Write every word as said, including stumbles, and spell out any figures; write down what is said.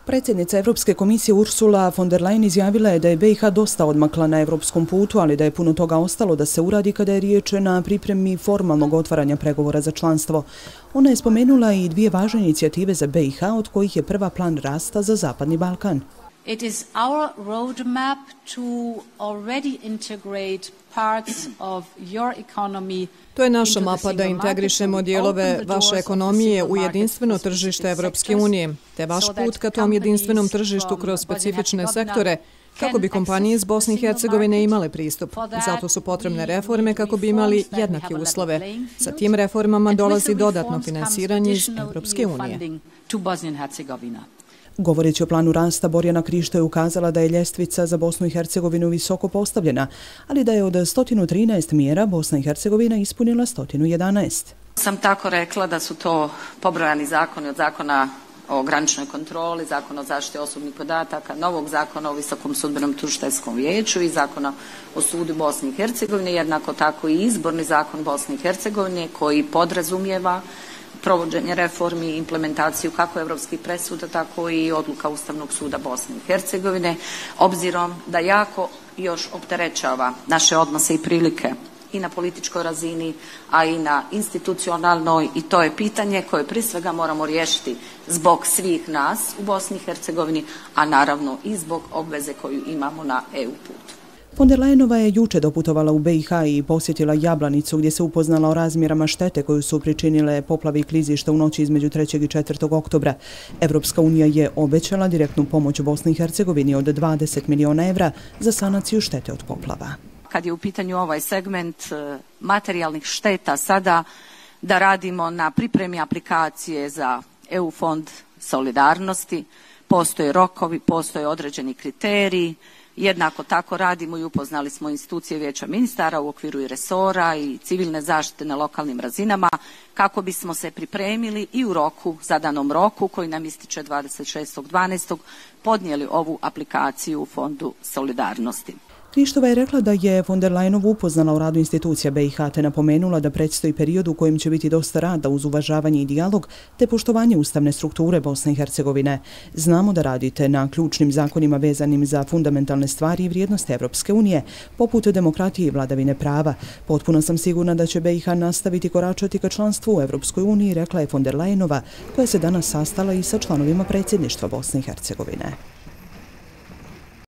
Predsjednica Evropske komisije Ursula von der Leyen izjavila je da je B i H dosta odmakla na evropskom putu, ali da je puno toga ostalo da se uradi kada je riječ na pripremi formalnog otvaranja pregovora za članstvo. Ona je spomenula i dvije važne inicijative za B i H, od kojih je prva plan rasta za Zapadni Balkan. It is our roadmap to already integrate parts of your economy. To je naša mapa da integrišemo dijelove vaše ekonomije u jedinstveno tržište Evropske unije, te vaš put ka tom jedinstvenom tržištu kroz specifične sektore, kako bi kompanije iz Bosne i Hercegovine imale pristup. Zato su potrebne reforme kako bi imali jednake uslove. Sa tim reformama dolazi dodatno finansiranje iz Evropske unije. Govoreći o planu rasta, Borjana Krišto je ukazala da je ljestvica za Bosnu i Hercegovinu visoko postavljena, ali da je od sto trinaest mjera Bosna i Hercegovina ispunila sto jedanaest. Sam tako rekla da su to pobrojani zakoni od zakona o graničnoj kontroli, zakona o zaštiti osobnih podataka, novog zakona o Visokom sudbenom tužiteljskom vijeću i zakona o sudu Bosne i Hercegovine, jednako tako i izborni zakon Bosne i Hercegovine koji podrazumijeva provođenje reformi i implementaciju kako evropskih presuda, tako i odluka Ustavnog suda Bosne i Hercegovine, obzirom da jako još opterećava naše odnose i prilike i na političkoj razini, a i na institucionalnoj, i to je pitanje koje prije svega moramo riješiti zbog svih nas u Bosni i Hercegovini, a naravno i zbog obveze koju imamo na E U putu. Von der Leyenova je juče doputovala u B i H i posjetila Jablanicu, gdje se upoznala o razmjerama štete koju su pričinile poplave i klizišta u noći između trećeg i četvrtog oktobra. Evropska unija je obećala direktnu pomoć Bosni i Hercegovini od dvadeset miliona evra za sanaciju štete od poplava. Kad je u pitanju ovaj segment materijalnih šteta, sada da radimo na pripremi aplikacije za E U fond solidarnosti, postoje rokovi, postoje određeni kriteriji. Jednako tako radimo i upoznali smo institucije Vijeća ministara u okviru i resora i civilne zaštite na lokalnim razinama kako bismo se pripremili i u roku, zadanom roku koji nam ističe dvadeset šestog dvanaestog podnijeli ovu aplikaciju u Fondu solidarnosti. Krištova je rekla da je von der Leyenova upoznala o radu institucija B i H te napomenula da predstoji period u kojem će biti dosta rada uz uvažavanje i dijalog te poštovanje ustavne strukture Bosne i Hercegovine. Znamo da radite na ključnim zakonima vezanim za fundamentalne stvari i vrijednosti Evropske unije, poput demokratije i vladavine prava. Potpuno sam sigurna da će B i H nastaviti koračati ka članstvu u Evropskoj uniji, rekla je von der Leyenova, koja se danas sastala i sa članovima predsjedništva Bosne i Hercegovine.